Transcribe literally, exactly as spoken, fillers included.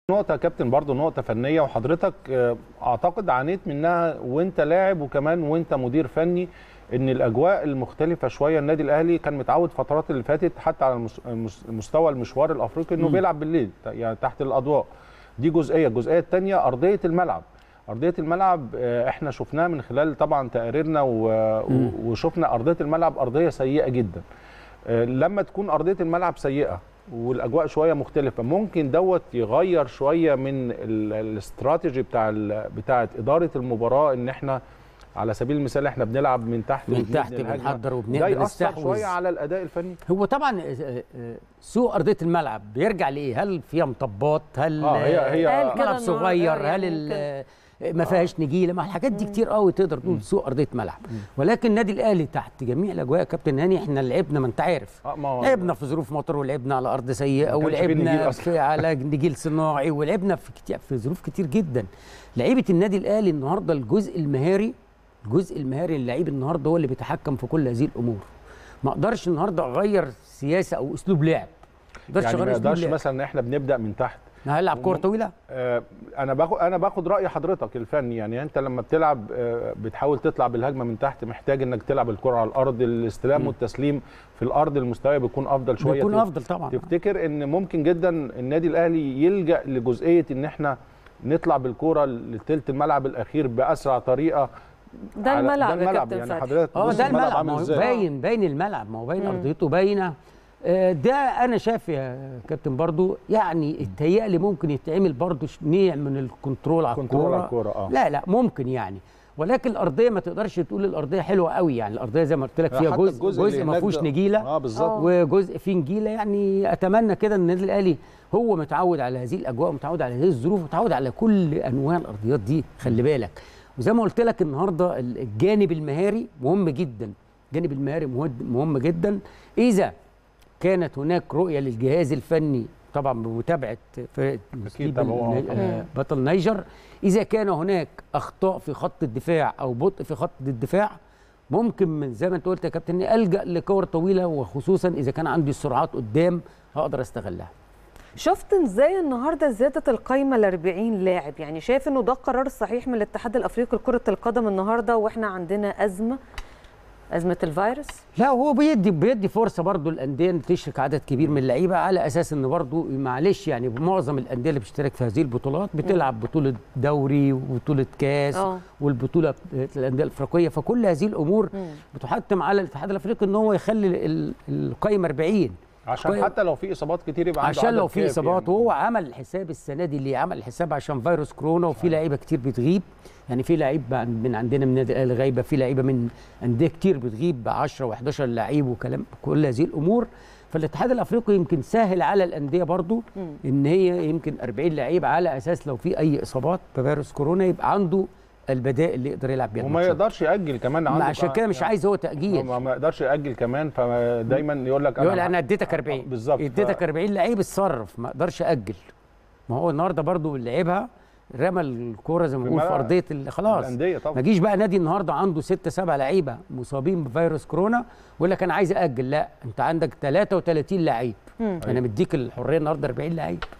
نقطة يا كابتن برضو نقطة فنية، وحضرتك أعتقد عانيت منها وأنت لاعب وكمان وأنت مدير فني، إن الأجواء المختلفة شوية. النادي الأهلي كان متعود فترات اللي فاتت حتى على مستوى المشوار الأفريقي إنه م. بيلعب بالليل يعني تحت الأضواء. دي جزئية، الجزئية الثانية أرضية الملعب. أرضية الملعب إحنا شفناها من خلال طبعا تقاريرنا وشفنا أرضية الملعب أرضية سيئة جدا. لما تكون أرضية الملعب سيئة والاجواء شويه مختلفه، ممكن دوت يغير شويه من الاستراتيجي بتاع بتاعه اداره المباراه، ان احنا على سبيل المثال احنا بنلعب من تحت من تحت بنحضر وبنقدر نستحوذ شويه على الاداء الفني. هو طبعا سوء ارضيه الملعب بيرجع لايه؟ هل فيها مطبات؟ هل اه هي هي ملعب صغير؟ هل ما فيهاش نجيله؟ ما الحاجات دي كتير قوي تقدر تقول سوء ارضيه ملعب. ولكن النادي الاهلي تحت جميع الاجواء يا كابتن هاني، احنا لعبنا ما انت عارف، آه لعبنا في ظروف مطر، ولعبنا على ارض سيئه، ولعبنا في على نجيل صناعي، ولعبنا في كتير في ظروف كتير جدا. لعيبه النادي الاهلي النهارده الجزء المهاري الجزء المهاري اللعيب النهارده هو اللي بيتحكم في كل هذه الامور. ما اقدرش النهارده اغير سياسه او اسلوب لعب. يعني ما اقدرش مثلا ان احنا بنبدا من تحت هلعب كوره طويله. آه انا باخد انا باخد راي حضرتك الفني. يعني انت لما بتلعب آه بتحاول تطلع بالهجمه من تحت، محتاج انك تلعب الكره على الارض، الاستلام م. والتسليم في الارض المستوى بيكون افضل شويه. بيكون افضل طبعا. تفتكر ان ممكن جدا النادي الاهلي يلجا لجزئيه ان احنا نطلع بالكره لثلث الملعب الاخير باسرع طريقه؟ ده الملعب, ده الملعب يعني حضرتك اه ده الملعب، ما هو باين باين الملعب، ما هو باين ارضيته باينه. ده انا شايف يا كابتن برضو يعني التهيئه ممكن يتعمل برضو نوع من الكنترول على الكوره. آه. لا لا ممكن يعني، ولكن الارضيه ما تقدرش تقول الارضيه حلوه قوي. يعني الارضيه زي ما قلت لك فيها جزء جزء ما فيهوش نجيله اه بالظبط، وجزء فيه نجيله. يعني اتمنى كده ان النادي الاهلي هو متعود على هذه الاجواء، متعود على هذه الظروف، متعود على كل انواع الارضيات دي. خلي بالك، وزي ما قلت لك النهارده الجانب المهاري مهم جدا. الجانب المهاري مهم جدا. اذا كانت هناك رؤيه للجهاز الفني طبعا بمتابعه بطل نيجر، اذا كان هناك اخطاء في خط الدفاع او بطء في خط الدفاع، ممكن من زي ما انت قلت يا كابتن الجا لكور طويله، وخصوصا اذا كان عندي السرعات قدام هقدر استغلها. شفت ازاي النهارده زياده القايمه ل أربعين لاعب؟ يعني شايف انه ده القرار الصحيح من الاتحاد الافريقي لكره القدم النهارده واحنا عندنا ازمه ازمه الفيروس؟ لا هو بيدي بيدي فرصه برضو الانديه ان تشرك عدد كبير من اللعيبه، على اساس ان برضو معلش يعني معظم الانديه اللي بتشترك في هذه البطولات بتلعب بطوله دوري وبطوله كاس أوه. والبطوله الانديه الافريقيه، فكل هذه الامور مم. بتحتم على الاتحاد الافريقي ان هو يخلي القايمه أربعين عشان قايمة. حتى لو في اصابات كتير يبقى عنده عشان لو في اصابات يعني. وهو عمل الحساب السنه دي اللي عمل الحساب عشان فيروس كورونا، وفي لعيبه كتير بتغيب. يعني في لعيب من عندنا من النادي الاهلي غايبه، في لعيبه من انديه كتير بتغيب عشرة وحداشر لعيب وكلام كل هذه الامور. فالاتحاد الافريقي يمكن سهل على الانديه برضو م. ان هي يمكن أربعين لعيب، على اساس لو في اي اصابات بفيروس كورونا يبقى عنده البدائل اللي يقدر يلعب بيها. وما يقدرش ياجل كمان عنده، عشان كده مش عايز هو تاجيل. ما يقدرش ياجل كمان، فدايما يقول لك يقول انا اديتك أربعين بالظبط، اديتك أربعين لعيب اتصرف، ما اقدرش اجل. ما هو النهارده برضو اللي لعبها رمى الكوره زي ما بنقول في ارضيه خلاص. ما جيش بقى نادي النهارده عنده ستة سبعة لعيبه مصابين بفيروس كورونا ويقول لك انا عايز اجل. لا، انت عندك ثلاثة وثلاثين لعيب، انا مديك الحريه النهارده أربعين لعيب.